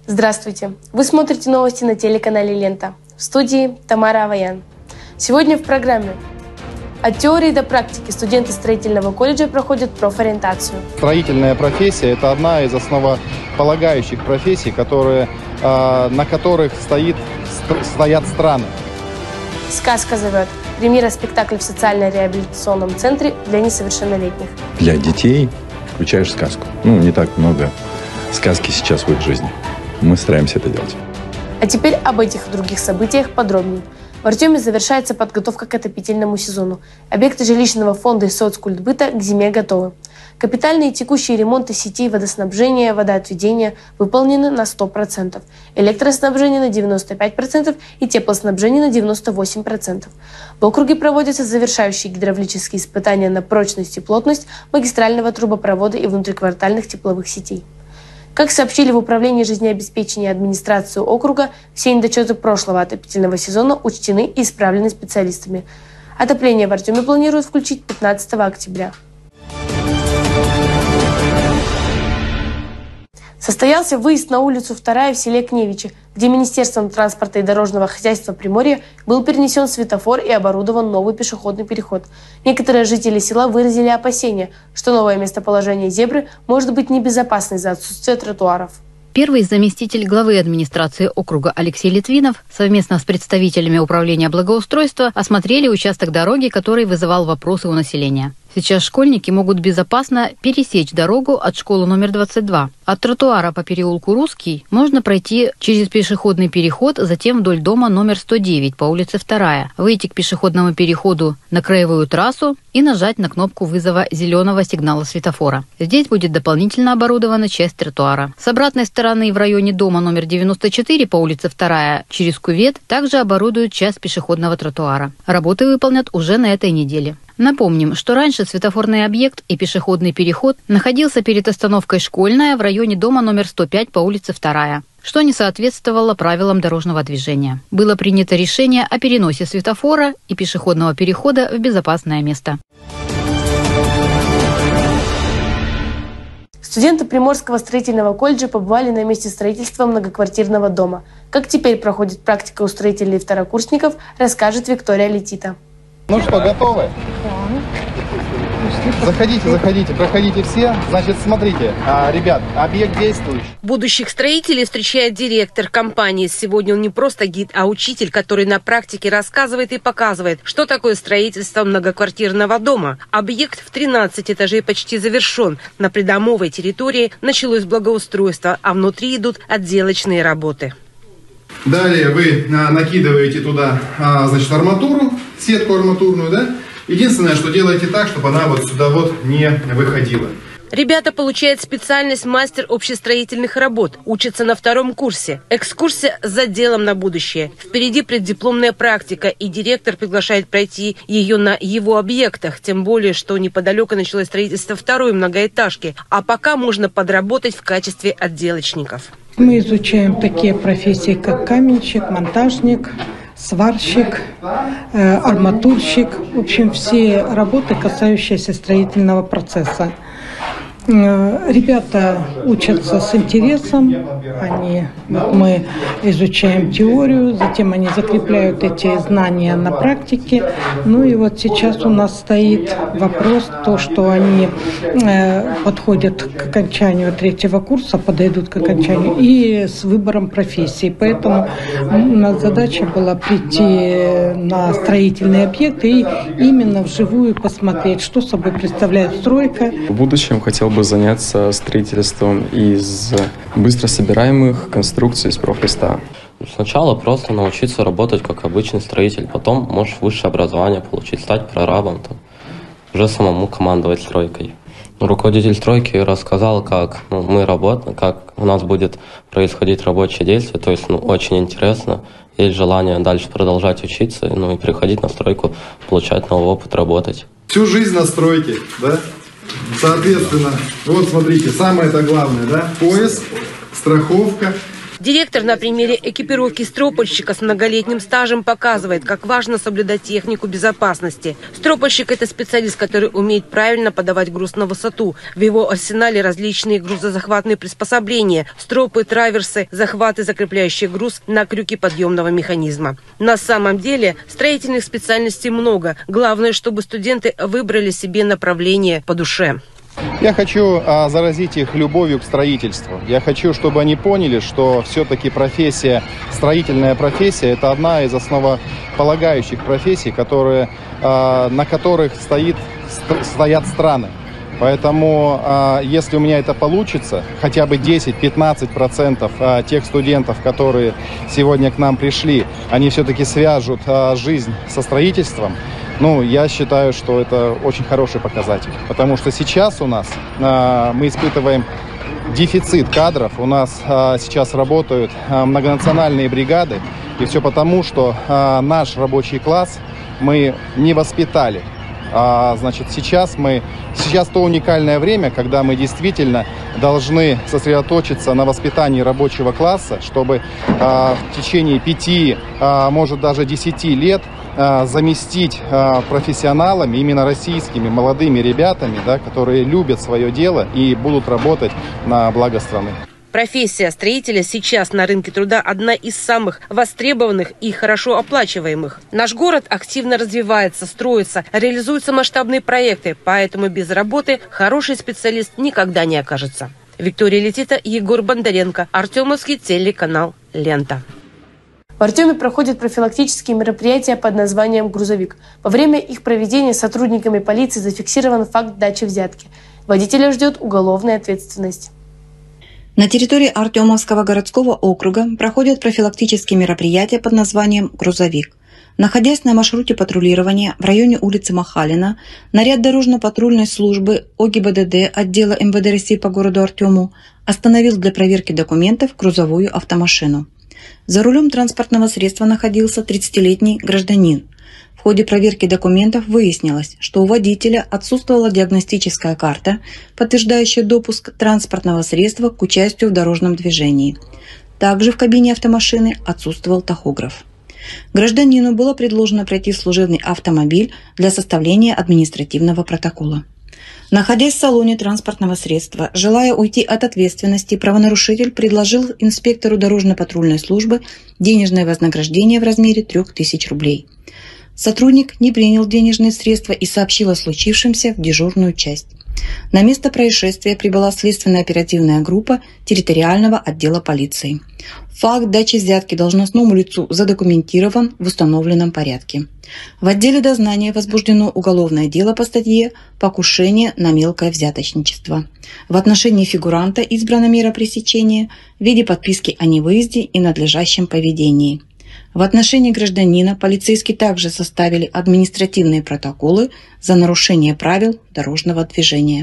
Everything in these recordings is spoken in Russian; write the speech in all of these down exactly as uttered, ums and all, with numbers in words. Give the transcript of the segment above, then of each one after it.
Здравствуйте! Вы смотрите новости на телеканале «Лента». В студии Тамара Аваян. Сегодня в программе. От теории до практики студенты строительного колледжа проходят профориентацию. Строительная профессия – это одна из основополагающих профессий, которые, э, на которых стоит, стоят страны. «Сказка зовет». Премьера спектакля в социально-реабилитационном центре для несовершеннолетних. Для детей включаешь сказку. Ну, не так много сказки сейчас в их жизни. Мы стараемся это делать. А теперь об этих и других событиях подробнее. В Артеме завершается подготовка к отопительному сезону. Объекты жилищного фонда и соцкультбыта к зиме готовы. Капитальные и текущие ремонты сетей водоснабжения, водоотведения выполнены на сто процентов, электроснабжение на девяносто пять процентов и теплоснабжение на девяносто восемь процентов. В округе проводятся завершающие гидравлические испытания на прочность и плотность магистрального трубопровода и внутриквартальных тепловых сетей. Как сообщили в Управлении жизнеобеспечения администрации округа, все недочеты прошлого отопительного сезона учтены и исправлены специалистами. Отопление в Артеме планируют включить пятнадцатого октября. Состоялся выезд на улицу вторая в селе Кневичи, где Министерством транспорта и дорожного хозяйства Приморья был перенесен светофор и оборудован новый пешеходный переход. Некоторые жители села выразили опасения, что новое местоположение зебры может быть небезопасно из-за отсутствия тротуаров. Первый заместитель главы администрации округа Алексей Литвинов совместно с представителями управления благоустройства осмотрели участок дороги, который вызывал вопросы у населения. Сейчас школьники могут безопасно пересечь дорогу от школы номер двадцать два. От тротуара по переулку Русский можно пройти через пешеходный переход, затем вдоль дома номер сто девять по улице вторая, выйти к пешеходному переходу на краевую трассу и нажать на кнопку вызова зеленого сигнала светофора. Здесь будет дополнительно оборудована часть тротуара. С обратной стороны в районе дома номер девяносто четыре по улице вторая через кювет также оборудуют часть пешеходного тротуара. Работы выполнят уже на этой неделе. Напомним, что раньше светофорный объект и пешеходный переход находился перед остановкой «Школьная» в районе дома номер сто пять по улице вторая, что не соответствовало правилам дорожного движения. Было принято решение о переносе светофора и пешеходного перехода в безопасное место. Студенты Приморского строительного колледжа побывали на месте строительства многоквартирного дома. Как теперь проходит практика у строителей и второкурсников, расскажет Виктория Летита. Ну что, готовы? Заходите, заходите, проходите все. Значит, смотрите, а, ребят, объект действующий. Будущих строителей встречает директор компании. Сегодня он не просто гид, а учитель, который на практике рассказывает и показывает, что такое строительство многоквартирного дома. Объект в тринадцать этажей почти завершен. На придомовой территории началось благоустройство, а внутри идут отделочные работы. Далее вы а, накидываете туда, а, значит, арматуру, сетку арматурную, да? Единственное, что делаете так, чтобы она вот сюда вот не выходила. Ребята получают специальность мастер общестроительных работ, учатся на втором курсе. Экскурсия с заделом на будущее. Впереди преддипломная практика, и директор приглашает пройти ее на его объектах. Тем более, что неподалеку началось строительство второй многоэтажки, а пока можно подработать в качестве отделочников. Мы изучаем такие профессии, как каменщик, монтажник, сварщик, э, арматурщик. В общем, все работы, касающиеся строительного процесса. Ребята учатся с интересом, они, вот мы изучаем теорию, затем они закрепляют эти знания на практике. Ну и вот сейчас у нас стоит вопрос, то, что они э, подходят к окончанию третьего курса, подойдут к окончанию и с выбором профессии. Поэтому у нас задача была прийти на строительный объект и именно вживую посмотреть, что собой представляет стройка. В будущем хотел бы заняться строительством из быстро собираемых конструкций с профлиста. Сначала просто научиться работать как обычный строитель, потом можешь высшее образование получить, стать прорабом, там, уже самому командовать стройкой. Руководитель стройки рассказал, как ну, мы работаем, как у нас будет происходить рабочее действие, то есть ну, очень интересно, есть желание дальше продолжать учиться, ну и приходить на стройку, получать новый опыт, работать. Всю жизнь на стройке, да? Соответственно, вот смотрите, самое-то главное, да, пояс, страховка, Директор на примере экипировки стропольщика с многолетним стажем показывает, как важно соблюдать технику безопасности. Стропольщик – это специалист, который умеет правильно подавать груз на высоту. В его арсенале различные грузозахватные приспособления – стропы, траверсы, захваты, закрепляющие груз на крюке подъемного механизма. На самом деле строительных специальностей много. Главное, чтобы студенты выбрали себе направление по душе. Я хочу а, заразить их любовью к строительству. Я хочу, чтобы они поняли, что все-таки профессия, строительная профессия, это одна из основополагающих профессий, которые, а, на которых стоит, стоят страны. Поэтому, а, если у меня это получится, хотя бы десять-пятнадцать процентов а, тех студентов, которые сегодня к нам пришли, они все-таки свяжут а, жизнь со строительством, ну, я считаю, что это очень хороший показатель. Потому что сейчас у нас а, мы испытываем дефицит кадров. У нас а, сейчас работают а, многонациональные бригады. И все потому, что а, наш рабочий класс мы не воспитали. А, значит, сейчас мы сейчас то уникальное время, когда мы действительно должны сосредоточиться на воспитании рабочего класса, чтобы а, в течение пяти, а, может даже десяти лет а, заместить а, профессионалами, именно российскими молодыми ребятами, да, которые любят свое дело и будут работать на благо страны. Профессия строителя сейчас на рынке труда одна из самых востребованных и хорошо оплачиваемых. Наш город активно развивается, строится, реализуются масштабные проекты, поэтому без работы хороший специалист никогда не окажется. Виктория Летита, Егор Бондаренко, Артемовский телеканал «Лента». В Артеме проходят профилактические мероприятия под названием «Грузовик». Во время их проведения сотрудниками полиции зафиксирован факт дачи взятки. Водителя ждет уголовная ответственность. На территории Артемовского городского округа проходят профилактические мероприятия под названием «Грузовик». Находясь на маршруте патрулирования в районе улицы Махалина, наряд дорожно-патрульной службы ОГИБДД отдела эм вэ дэ России по городу Артему остановил для проверки документов грузовую автомашину. За рулем транспортного средства находился тридцатилетний гражданин. В ходе проверки документов выяснилось, что у водителя отсутствовала диагностическая карта, подтверждающая допуск транспортного средства к участию в дорожном движении. Также в кабине автомашины отсутствовал тахограф. Гражданину было предложено пройти в служебный автомобиль для составления административного протокола. Находясь в салоне транспортного средства, желая уйти от ответственности, правонарушитель предложил инспектору дорожно-патрульной службы денежное вознаграждение в размере трех тысяч рублей. Сотрудник не принял денежные средства и сообщил о случившемся в дежурную часть. На место происшествия прибыла следственная оперативная группа территориального отдела полиции. Факт дачи взятки должностному лицу задокументирован в установленном порядке. В отделе дознания возбуждено уголовное дело по статье «Покушение на мелкое взяточничество». В отношении фигуранта избрана мера пресечения в виде подписки о невыезде и надлежащем поведении. В отношении гражданина полицейские также составили административные протоколы за нарушение правил дорожного движения.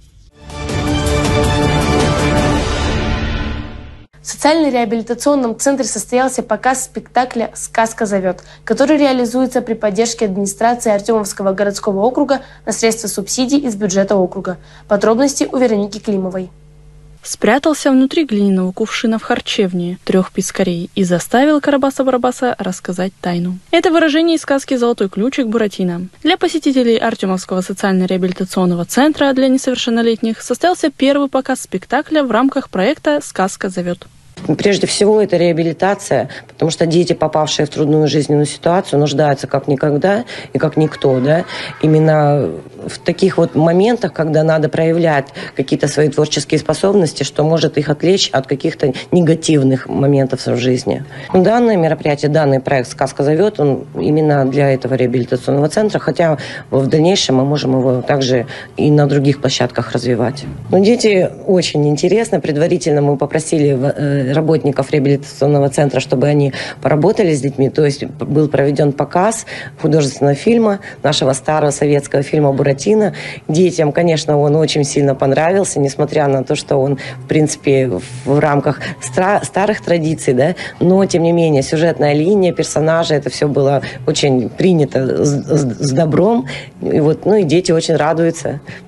В социально-реабилитационном центре состоялся показ спектакля «Сказка зовет», который реализуется при поддержке администрации Артемовского городского округа на средства субсидий из бюджета округа. Подробности у Вероники Климовой. Спрятался внутри глиняного кувшина в харчевне трех пескарей и заставил Карабаса-Барабаса рассказать тайну. Это выражение из сказки «Золотой ключик» Буратино. Для посетителей Артемовского социально-реабилитационного центра для несовершеннолетних состоялся первый показ спектакля в рамках проекта «Сказка зовет». Прежде всего, это реабилитация, потому что дети, попавшие в трудную жизненную ситуацию, нуждаются как никогда и как никто. Да? Именно в таких вот моментах, когда надо проявлять какие-то свои творческие способности, что может их отвлечь от каких-то негативных моментов в жизни. Данное мероприятие, данный проект «Сказка зовет», он именно для этого реабилитационного центра, хотя в дальнейшем мы можем его также и на других площадках развивать. Но дети очень интересны. Предварительно мы попросили работников реабилитационного центра, чтобы они поработали с детьми. То есть был проведен показ художественного фильма, нашего старого советского фильма «Буратино». Детям, конечно, он очень сильно понравился, несмотря на то, что он, в принципе, в рамках стра- старых традиций, да, но, тем не менее, сюжетная линия, персонажи, это все было очень принято с, с, с добром. И вот, ну и дети очень радуются.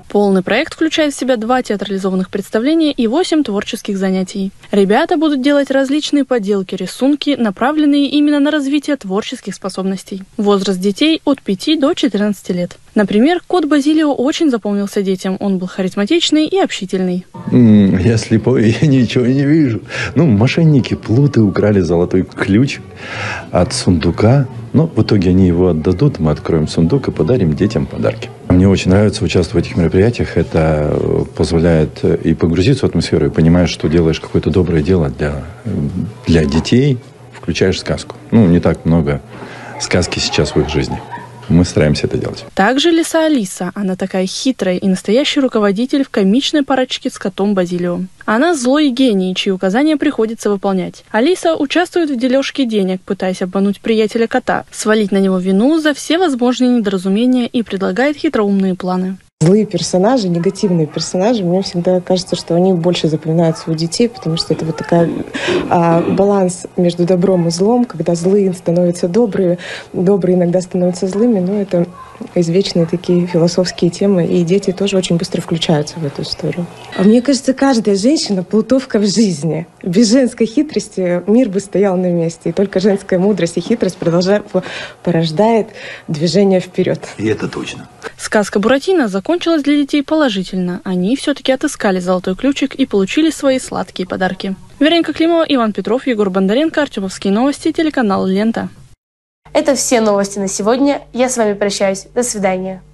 Полный проект включает в себя два театрализованных представления и восемь творческих занятий. Ребята будут делать различные поделки, рисунки, направленные именно на развитие творческих способностей. Возраст детей от пяти до четырнадцати лет. Например, кот Базилио очень запомнился детям. Он был харизматичный и общительный. Я слепой, я ничего не вижу. Ну, мошенники, плуты украли золотой ключ от сундука. Но в итоге они его отдадут, мы откроем сундук и подарим детям подарки. Мне очень нравится участвовать в этих мероприятиях. Это позволяет и погрузиться в атмосферу, и понимаешь, что делаешь какое-то доброе дело для, для детей, включаешь сказку. Ну, не так много сказки сейчас в их жизни. Мы стараемся это делать. Также лиса Алиса. Она такая хитрая и настоящий руководитель в комичной парочке с котом Базилио. Она злой гений, чьи указания приходится выполнять. Алиса участвует в дележке денег, пытаясь обмануть приятеля кота, свалить на него вину за все возможные недоразумения и предлагает хитроумные планы. Злые персонажи, негативные персонажи, мне всегда кажется, что они больше запоминаются у детей, потому что это вот такой а, баланс между добром и злом, когда злые становятся добрые, добрые иногда становятся злыми, но это извечные такие философские темы, и дети тоже очень быстро включаются в эту историю. А мне кажется, каждая женщина плутовка в жизни. Без женской хитрости мир бы стоял на месте, и только женская мудрость и хитрость продолжает, порождает движение вперед. И это точно. Сказка «Буратино» закончилась для детей положительно. Они все-таки отыскали золотой ключик и получили свои сладкие подарки. Вероника Климова, Иван Петров, Егор Бондаренко, Артемовские новости, телеканал «Лента». Это все новости на сегодня. Я с вами прощаюсь. До свидания.